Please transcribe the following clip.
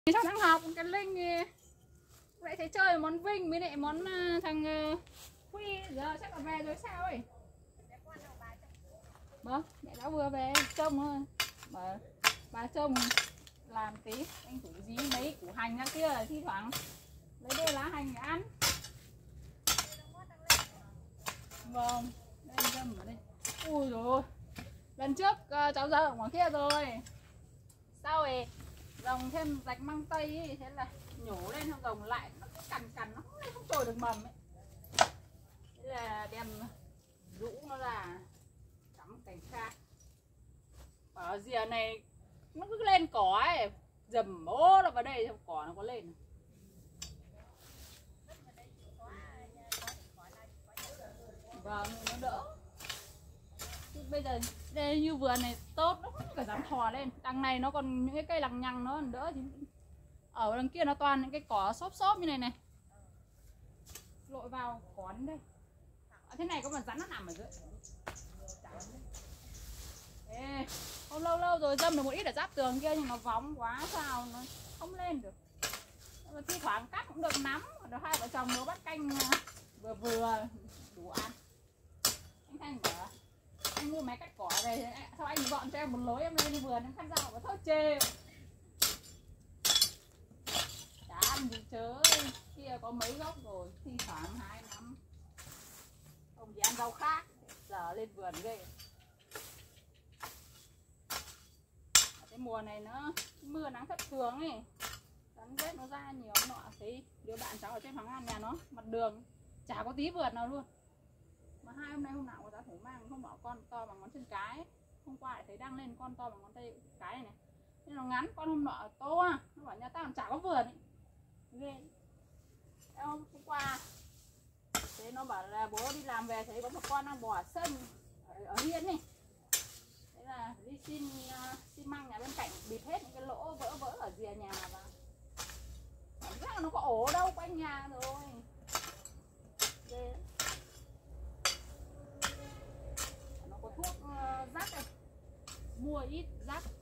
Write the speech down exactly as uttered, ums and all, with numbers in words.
Trong đang học cái Linh lại thấy chơi món Vinh với lại món uh, thằng uh, Huy giờ chắc là về rồi sao ấy. Vâng, mẹ đã vừa về trông thôi. Bà, bà trông làm tí anh thủ dí mấy củ hành ra kia thi thoảng lấy đôi lá hành để ăn. Vâng, đây dâm ở đây. Ui rồi, lần trước uh, cháu ra ở ngoài kia rồi. Sau rồi rồng thêm rạch măng tây ấy, thế là nhổ lên xong rồng lại nó cứ cằn cằn nó không, không trồi được mầm ấy. Thế là đem rũ nó ra cắm cành khác. Ở rìa này nó cứ lên cỏ ấy, dầm bố nó vào đây xong cỏ nó có lên. Vâng, nó đỡ. Chứ bây giờ đây như vườn này tốt, nó không cả dám thò lên. Đằng này nó còn những cái cây lằng nhằng nó còn đỡ chứ. Ở đằng kia nó toàn những cái cỏ xốp xốp như này này. Lội vào cỏ đến đây. À, thế này có mà rắn nó nằm ở dưới. Ê, không lâu lâu rồi dâm được một ít ở giáp tường kia nhưng nó vóng quá sao nó không lên được. Mà thi thoảng cắt cũng được nắm, rồi hai vợ chồng nó bắt canh vừa vừa đủ ăn. Anh Thanh bảo anh mua máy cắt cỏ về sao anh dọn cho em một lối em lên vườn em cắt rau và thôi chê. Chả ăn gì chớ, kia có mấy gốc rồi, thi thoảng hai năm không chỉ ăn rau khác, giờ lên vườn ghê. Cái mùa này nó mưa nắng thất thường ấy, rắn rết nó ra nhiều nọ. Thấy đứa bạn cháu ở trên Hoàng An nhà nó mặt đường chả có tí vườn nào luôn. Mà hai hôm nay hôm nào có giá thủ mang không bảo con to bằng ngón chân cái. Hôm qua lại thấy đăng lên con to bằng ngón tay cái này này. Nên nó ngắn, con hôm nọ to. Nó bảo nhà tao còn chả có vườn ấy. Ghê. Hôm qua thế nó bảo là bố đi làm về thấy có một con đang bò ở sân ở, ở hiên này. Thế là đi xin uh, xi măng nhà bên cạnh bịt hết những cái lỗ vỡ vỡ ở rìa nhà và cảm giác nó có ổ đâu quanh nhà rồi. Ghê. Nó có thuốc uh, rắc này, mua ít rắc